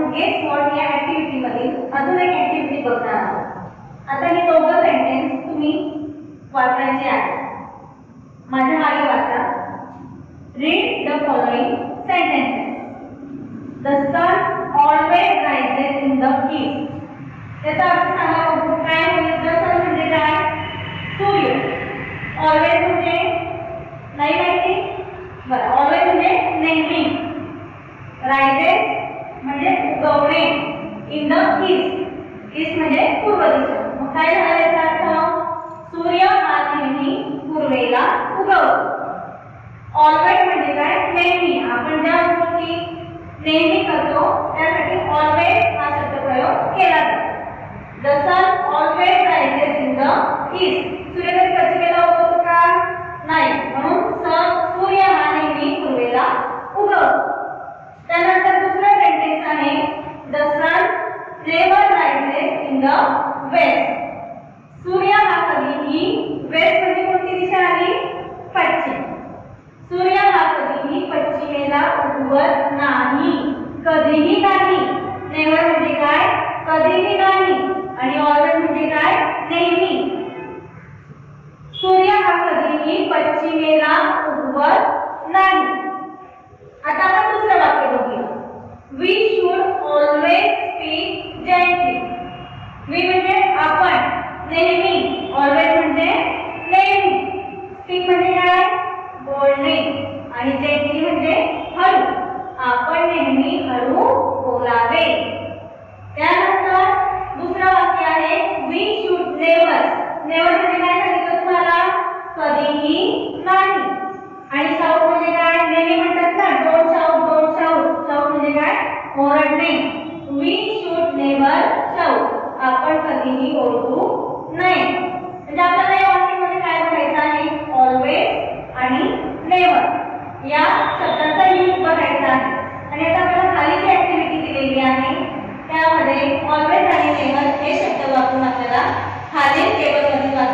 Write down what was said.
Gate what या activity मधील अजून एक ऍक्टिव्हिटी बघणार आहोत। आता हे दोघं सेंटेन्स तुम्ही वाचायचे आहे। माझ्या मागे वाचा। Read the following sentences. The sun always rises in the east. याचा अर्थ सांगा बघू काय होईल। द सन म्हणजे काय? सूर्य। ऑलवेज म्हणजे नाही माहिती? बरं, ऑलवेज म्हणजे नेहमी। राइजेस म्हणजे उगवणे। इन द ईस्ट, ईस्ट म्हणजे पूर्व दिशा। मग काय झालं याचा अर्थ? सूर्य हा नेहमी पूर्वेला उगवतो। ऑलवेज म्हणजे काय? नेहमी। आपण ज्या गोष्टी नेहमी करतो त्यासाठी ऑलवेज हा शब्द प्रयोग केला जातो। The sun always rises in the east. सूर्य कधी पश्चिमेला उगवतो का? नाही, म्हणून सूर्य हा नेहमी पूर्वेला उगवतो। त्यानंतर दुसरा सेंटेन्स आहे the sun never rises in the west. सूर्य हा कधीही, वेस्ट म्हणजे कोणती दिशा आली? पश्चिम। सूर्य हा कधीही पश्चिमेला उगवत नाही, कधीही नाही। नेवर म्हणजे काय? कधीही नाही। आणि ऑलवेज म्हणजे काय? नेहमी। सूर्य हा कधीही पश्चिमेला उगवत नाही। आता आपण दुसरं वाक्य बघूया। We should always speak gently. We म्हणजे आपण, नेहमी। ऑलवेज म्हणजे नेहमी। स्पीक म्हणजे काय? बोलणे। आणि जेंटली म्हणजे हळू। आपण नेहमी हळू बोलावे। त्यानंतर दुसरं वाक्य आहे वी शुड नेवर। नेवर म्हणजे काय सांगितलं तुम्हाला? कधीही नाही। आणि शाउट म्हणजे काय? नेहमी म्हणतात ना don't shout, don't shout. Shout म्हणजे काय? ओरडणे। We should never shout. आपण कधीही ओरडू नये। म्हणजे आपल्याला या वाक्यामध्ये काय बघायचं आहे? ऑलवेज आणि नेवर या शब्दांचा यूज बघायचा आहे। आणि आता आपल्याला खाली जी ऍक्टिव्हिटी दिलेली आहे त्यामध्ये ऑलवेज आणि नेवर हे शब्द वापरून आपल्याला खालील टेबलमध्ये